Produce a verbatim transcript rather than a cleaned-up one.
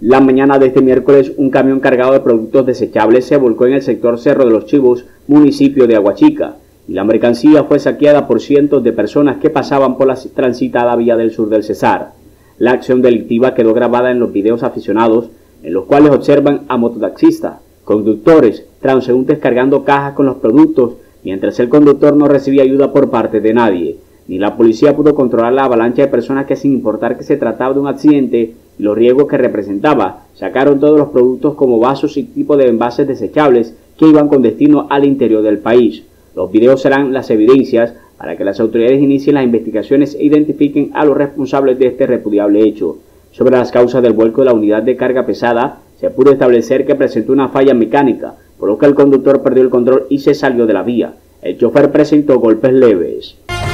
La mañana de este miércoles, un camión cargado de productos desechables se volcó en el sector Cerro de los Chivos, municipio de Aguachica, y la mercancía fue saqueada por cientos de personas que pasaban por la transitada vía del sur del Cesar. La acción delictiva quedó grabada en los videos aficionados, en los cuales observan a mototaxistas, conductores, transeúntes cargando cajas con los productos, mientras el conductor no recibía ayuda por parte de nadie. Ni la policía pudo controlar la avalancha de personas que, sin importar que se trataba de un accidente y los riesgos que representaba, sacaron todos los productos como vasos y tipo de envases desechables que iban con destino al interior del país. Los videos serán las evidencias para que las autoridades inicien las investigaciones e identifiquen a los responsables de este repudiable hecho. Sobre las causas del vuelco de la unidad de carga pesada, se pudo establecer que presentó una falla mecánica, por lo que el conductor perdió el control y se salió de la vía. El chofer presentó golpes leves.